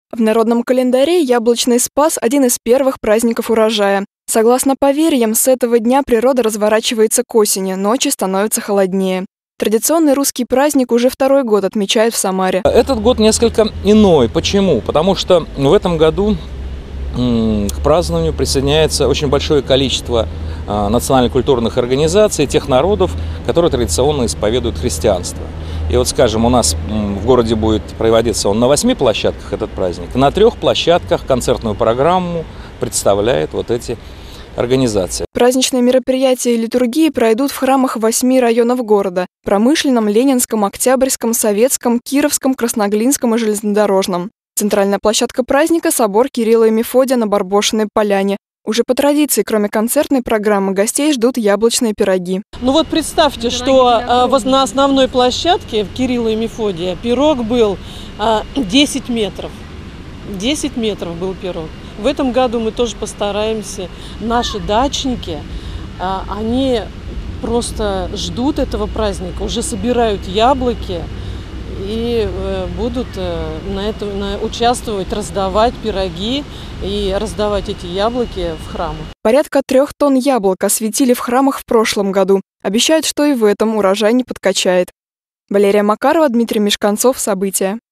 В народном календаре яблочный спас – один из первых праздников урожая. Согласно поверьям, с этого дня природа разворачивается к осени, ночи становятся холоднее. Традиционный русский праздник уже второй год отмечают в Самаре. Этот год несколько иной. Почему? Потому что в этом году к празднованию присоединяется очень большое количество национально-культурных организаций, тех народов, которые традиционно исповедуют христианство. И вот, скажем, у нас в городе будет проводиться он на 8 площадках, этот праздник. На 3 площадках концертную программу представляют вот эти организации. Праздничные мероприятия и литургии пройдут в храмах 8 районов города – Промышленном, Ленинском, Октябрьском, Советском, Кировском, Красноглинском и Железнодорожном. Центральная площадка праздника – собор Кирилла и Мефодия на Барбошиной поляне. Уже по традиции, кроме концертной программы, гостей ждут яблочные пироги. Ну вот представьте, что на основной площадке в Кирилла и Мефодия пирог был 10 метров. 10 метров был пирог. В этом году мы тоже постараемся. Наши дачники, они просто ждут этого праздника, уже собирают яблоки и будут участвовать, раздавать пироги и раздавать эти яблоки в храмах. Порядка 3 тонн яблок осветили в храмах в прошлом году. Обещают, что и в этом урожай не подкачает. Валерия Макарова, Дмитрий Мешканцов. События.